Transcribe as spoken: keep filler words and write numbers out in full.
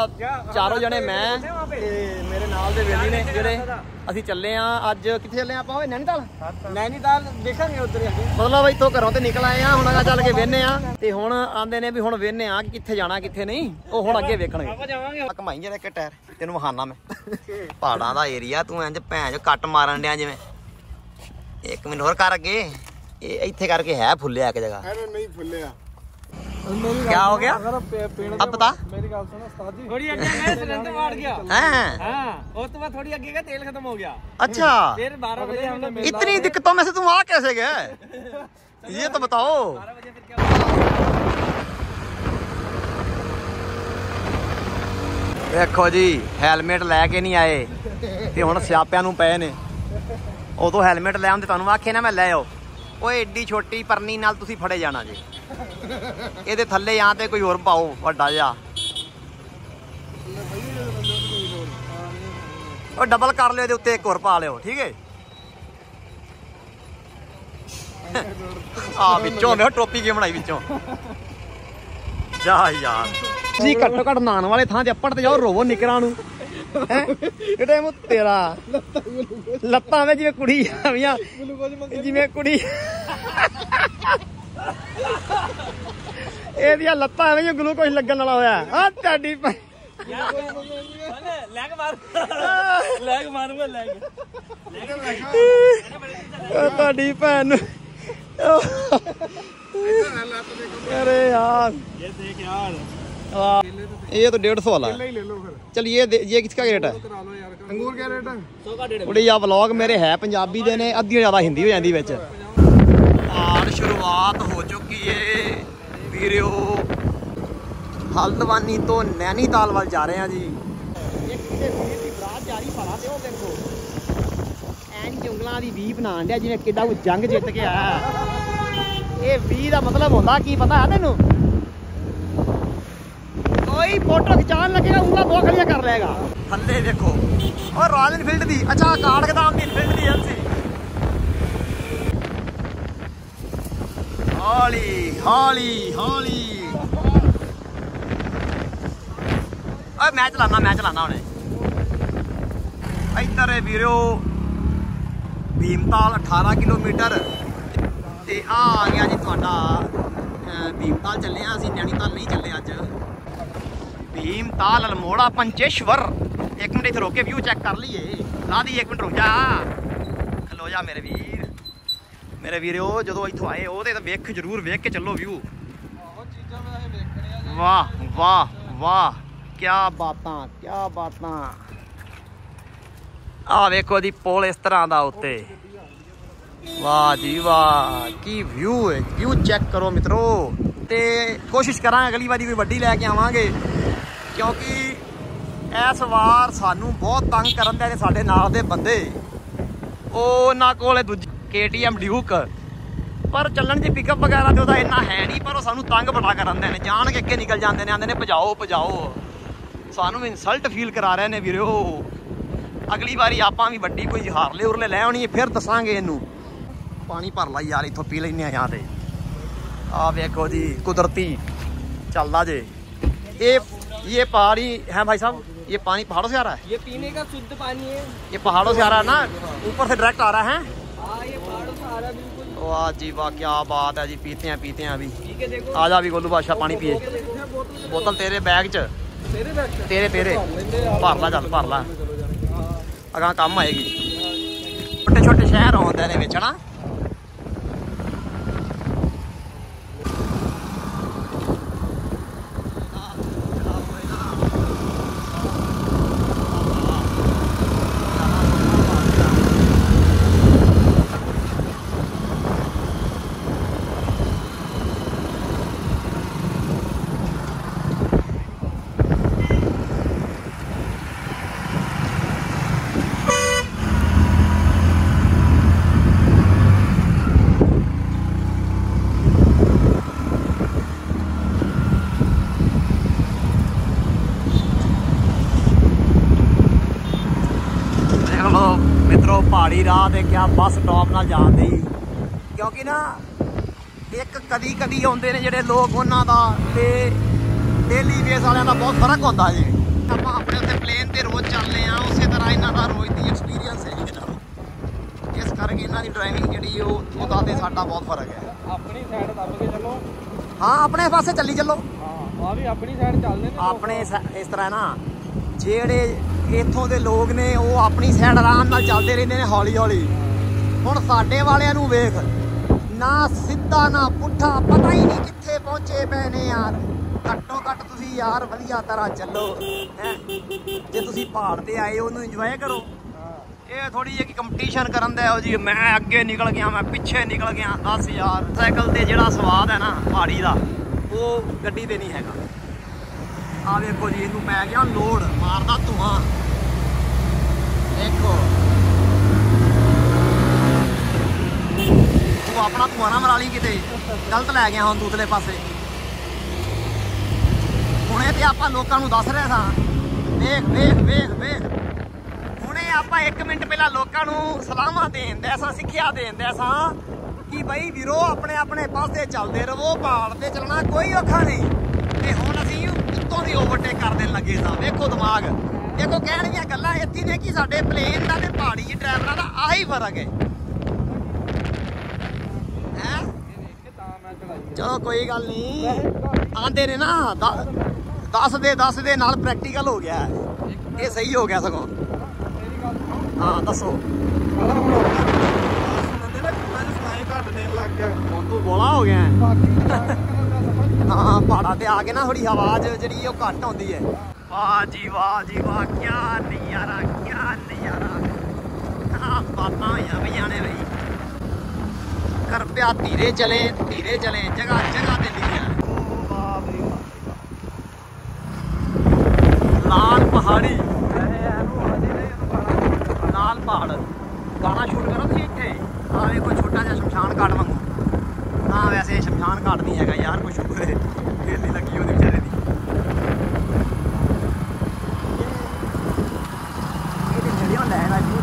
चारों जने मैं ते मेरे नाल दे वेली ने जेडे असी चले आ अज किथे चले आप नैनीताल नैनीताल देखांगे उधर मतलब इत्थों घरों ते निकल आए आ हुण अगा चल के वेहने आ ते हुण आंदे ने भी हुण वेहने आ कि किथे जाना किथे नहीं ओ हुण अगे वेखणगे आपां जावांगे घमाई जरा इक टायर तेनू वखाना मैं पहाड़ां दा एरिया तू इंज भैं जो कट मारन दिया जिवें एक मिनट होर कर अगे इत्थे करके है फुल्लिया एक जगह अरे नहीं फुल्लिया क्या हो गया अब बता मेरी गल सुनो उस्ताद जी थोड़ी आगे गए सिलेंडर फाड़ गया हैं हां उस तो बाद थोड़ी आगे गए तेल खत्म हो गया अच्छा फिर बारह बजे हमने इतनी दिक्कतों में से तुम आ कैसे गए ये तो बताओ बारह बजे फिर क्या देखो जी हेलमेट लैके नहीं आए ते हुण सियापियां नूं पए ने उदों हेलमेट लै आउंदे तुहानूं आखे ना मैं लै आओ ओए एड्डी छोटी परनी नाल तुसीं फड़े जाना जी ਇਹਦੇ ਥੱਲੇ ਜਾਂ ਤੇ ਕੋਈ ਹੋਰ ਪਾਓ ਵੱਡਾ ਜਿਹਾ ਉਹ ਡਬਲ ਕਰ ਲਿਓ ਇਹਦੇ ਉੱਤੇ ਇੱਕ ਹੋਰ ਪਾ ਲਿਓ ਠੀਕ ਹੈ ਆ ਵਿੱਚੋਂ ਨੇ ਟੋਪੀ ਕਿਉਂ ਬਣਾਈ ਵਿੱਚੋਂ ਜਾ ਯਾਰ ਤੁਸੀਂ ਘੱਟੋ ਘੱਟ ਨਾਨ ਵਾਲੇ ਥਾਂ ਤੇ ਅੱਪੜ ਤੇ ਜਾਓ ਰੋਵੋ ਨਿਕਰਾਂ ਨੂੰ ਇਹਦੇ ਮੂੰਹ ਤੇਰਾ ਲੱਤਾਂ ਵਿੱਚ ਜਿਵੇਂ ਕੁੜੀ ਆਵੀਆਂ ਜਿਵੇਂ ਕੁੜੀ ਇਹਦੀਆਂ ਲੱਤਾਂ ਐਵੇਂ ਗਲੂਕੋਜ਼ ਲੱਗਣ ਵਾਲਾ ਹੋਇਆ ਆ ਤੁਹਾਡੀ ਲੈਗ ਮਾਰ ਲੈਗ ਮਾਰੂਗਾ ਲੈਗ ਤੁਹਾਡੀ ਭੈਣ ਨੂੰ अरे यार ये देख यार ये तो डेढ़ सौ वाला है ले लो फिर चलिए ये किसका रेट है अंगूर क्या रेट है सौ का डेढ़ थोड़ी या व्लॉग मेरे है पंजाबी दे ने अद्धियां ज्यादा हिंदी हो जाती विच और शुरुआत हो चुकी है वीरो हल्द्वानी तो नैनीताल वाल जा रहे हैं जी एक वीर दी बरात जा रही भला ते ओ देखो एन जंगलां दी वी बनाण दिया जिवें किड्डा कोई जंग जित के आया ये वी दा मतलब होंदा की पता है तेनू कोई फोटो खिचान लगेगा उंगला दो खड़ियां कर लेगा थल्ले देखो और रॉयल एनफील्ड दी अच्छा काट गोदाम दी एनफील्ड दी एलसी हौली हौली हौली ओए मैं चलाना मैं चलाना हुणे इधर वीरो भीमताल अठारह किलोमीटर ते आ आ गया जी तुहाडा भीमताल चले हैं असीं नैनीताल नहीं चले अज भीमताल अल्मोड़ा पंचेश्वर एक मिनट इत्थे रोक के व्यू चेक कर लीए ला दी एक मिनट रुक जा खलो जा मेरे वीर मेरे वीरो जो इत्थों आए वो तो वेख जरूर वेख के चलो व्यू वाह वाह वाह क्या बातां क्या बातां आ वेखो जी पुल इस तरह का उत्ते वाह जी वाह की व्यू है व्यू चेक करो मित्रों ते कोशिश करा अगली बारी कोई वड्डी लैके आवांगे क्योंकि इस बार सानू बहुत तंग करन दे साडे नाल दे बंदे उन्हां कोल दूजी के टी एम ड्यूक पर चलन जी पिकअप वगैरह तो इन्ना है नहीं पर सानू तंग बड़ा करन दे ने जान के अगे निकल जाते हैं आंदे ने भजाओ भजाओ सानू इंसल्ट फील करा रहे ने वीरो अगली बारी आपां भी वड्डी कोई हारले उरले लै आउणी फिर दसांगे इनू पानी भर ला यार इत्थों पी लेने यहाँ पे आ देखो जी कुदरती चलता जे ये ये पहाड़ी है भाई साहब ये पानी पहाड़ों से आ रहा है ये पीने का शुद्ध पानी है ये पहाड़ों से आ रहा है ना ऊपर से डायरेक्ट आ रहा है हाँ ये पहाड़ों से आ रहा है बिल्कुल वाह जी वाह क्या बात है जी पीते हैं पीते हैं अभी ठीक है देखो आ जा अभी गोलू बादशाह पानी पिए बोतल तेरे बैग च तेरे बैग च तेरे तेरे भर ला चल भर ला अगां काम आएगी छोटे छोटे शहर आउंदे ने विच ना पहाड़ी राह ते क्या बस स्टॉप नाल जान दी क्योंकि ना एक कदी कदी आउंदे ने जेडे लोग उन्हां दा ते डेली बेस वालियां दा बहुत फर्क होंदा जी ਆਪਾਂ ਆਪਣੇ ਉੱਤੇ ਪਲੇਨ ਤੇ ਰੋਜ਼ ਚੱਲਦੇ ਆ, ਉਸੇ ਤਰ੍ਹਾਂ ਇਹਨਾਂ ਦਾ ਰੋਜ਼ ਦੀ ਐਕਸਪੀਰੀਅੰਸ ਹੈ ਇਹਨਾਂ ਨੂੰ, ਇਸ ਕਰਕੇ ਇਹਨਾਂ ਦੀ ਡਰਾਈਵਿੰਗ ਜਿਹੜੀ ਉਹ ਉਹਦਾ ਤੇ ਸਾਡਾ ਬਹੁਤ ਫਰਕ ਹੈ। ਆਪਣੀ ਸਾਈਡ ਦੱਬ ਕੇ ਚੱਲੋ। ਹਾਂ ਆਪਣੇ ਪਾਸੇ ਚੱਲੀ ਚੱਲੋ। ਹਾਂ ਆ ਵੀ ਆਪਣੀ ਸਾਈਡ ਚੱਲਦੇ ਨੇ ਆਪਣੇ ਇਸ ਤਰ੍ਹਾਂ ਨਾ ਜਿਹੜੇ ਇੱਥੋਂ ਦੇ ਲੋਕ ਨੇ ਉਹ ਆਪਣੀ ਸਾਈਡ ਆਰਾਮ ਨਾਲ ਚੱਲਦੇ ਰਹਿੰਦੇ ਨੇ ਹੌਲੀ ਹੌਲੀ। ਹੁਣ ਸਾਡੇ ਵਾਲਿਆਂ ਨੂੰ ਵੇਖ, ਨਾ ਸਿੱਧਾ ਨਾ ਪੁੱਠਾ, ਪਤਾ ਹੀ ਨਹੀਂ ਕਿੱਥੇ ਪਹੁੰਚੇ ਪਏ ਨੇ ਯਾਰ। ਘੱਟੋ ਘੱਟ ਤੁਸੀਂ ਯਾਰ ਵਧੀਆ ਤਰ੍ਹਾਂ ਚੱਲੋ ਹੈ, ਜੇ ਤੁਸੀਂ ਪਹਾੜ ਤੇ ਆਏ ਉਹਨੂੰ ਇੰਜੋਏ ਕਰੋ। ਇਹ ਥੋੜੀ ਜਿਹੀ ਕਿ ਕੰਪੀਟੀਸ਼ਨ ਕਰਨ ਦਾ ਇਹੋ ਜੀ ਮੈਂ ਅੱਗੇ ਨਿਕਲ ਗਿਆ ਮੈਂ ਪਿੱਛੇ ਨਿਕਲ ਗਿਆ। ਦਸ ਯਾਰ ਸਾਈਕਲ ਤੇ ਜਿਹੜਾ ਸਵਾਦ ਹੈ ਨਾ ਪਹਾੜੀ ਦਾ ਉਹ ਗੱਡੀ ਤੇ ਨਹੀਂ ਹੈਗਾ। ਆ ਵੇਖੋ ਜੀ ਇਹਨੂੰ ਪੈ ਗਿਆ ਲੋਡ, ਮਾਰਦਾ ਧੂਆਂ। ਦੇਖੋ ਤੂੰ ਆਪਣਾ ਧੂਆਂ ਨਾ ਮਰਾ ਲਈ ਕਿਤੇ, ਗਲਤ ਲੈ ਗਿਆ ਹੁਣ ਦੂਸਰੇ ਪਾਸੇ। ਹੁਣੇ ਤੇ ਆਪਾਂ ਲੋਕਾਂ ਨੂੰ ਦੱਸ ਰਹੇ ਸਾਂ, ਵੇਖ ਵੇਖ ਵੇਖ ਵੇਖ। ਹੁਣੇ ਆਪਾਂ ਇੱਕ ਮਿੰਟ ਪਹਿਲਾਂ ਲੋਕਾਂ ਨੂੰ ਸਲਾਹਾਂ ਦੇਣ ਦੇ ਸਾਂ, ਸਿੱਖਿਆ ਦੇਣ ਦੇ ਸਾਂ ਕਿ ਬਈ ਵੀਰੋ ਆਪਣੇ ਆਪਣੇ ਪਾਸੇ ਚੱਲਦੇ ਰਹੋ, ਪਹਾੜ ਤੇ ਚੱਲਣਾ ਕੋਈ ਔਖਾ ਨਹੀਂ। ਤੇ ਹੁਣ ਅਸੀਂ ਉੱਤੋਂ ਦੀ ਓਵਰਟੇਕ ਕਰ ਦੇਣ ਲੱਗੇ ਸਾਂ। ਵੇਖੋ ਦਿਮਾਗ, ਦੇਖੋ ਕਹਿਣ ਦੀਆਂ ਗੱਲਾਂ ਇੱਥੇ ਨੇ ਕਿ ਸਾਡੇ ਪਲੇਨ ਦਾ ਤੇ ਪਹਾੜੀ ਡਰਾਈਵਰਾਂ ਦਾ ਆਹੀ ਫਰਕ ਹੈ। ਹੈ ਚਲੋ ਕੋਈ ਗੱਲ ਨਹੀਂ, ਆਂਦੇ ਨੇ ਨਾ ਦਸ ਦੇ ਦਸ ਦੇ ਨਾਲ ਪ੍ਰੈਕਟੀਕਲ ਹੋ ਗਿਆ, ਇਹ ਸਹੀ ਹੋ ਗਿਆ ਸਗੋਂ। ਹਾਂ ਦੱਸੋ। ਹੁਣ ਤੂੰ ਬੋਲਾ ਹੋ ਗਿਆ। ਹਾਂ ਪਹਾੜਾਂ ਤੇ ਆ ਕੇ ਨਾ ਥੋੜੀ ਆਵਾਜ਼ ਜਿਹੜੀ ਉਹ ਘੱਟ ਆਉਂਦੀ ਹੈ। ਵਾਹ ਜੀ ਵਾਹ ਜੀ ਵਾਹ, ਕਿਆ ਨਜ਼ਾਰਾ ਕਿਆ ਨਜ਼ਾਰਾ। ਹਾਂ ਬਾਤਾਂ ਹੋਈਆਂ ਪਈਆਂ ਨੇ ਬਈ। कृपया धीरे चले धीरे चले, जगह जगह पे लिखिया लाल पहाड़ी लाल पहाड़। गाना शूट करो तुम इतने आ कोई छोटा जहा शमशान घाट वांगू ना, वैसे शमशान घाट नहीं है यार, कुछ खेलने लगी वो बेचारे की। लैन आई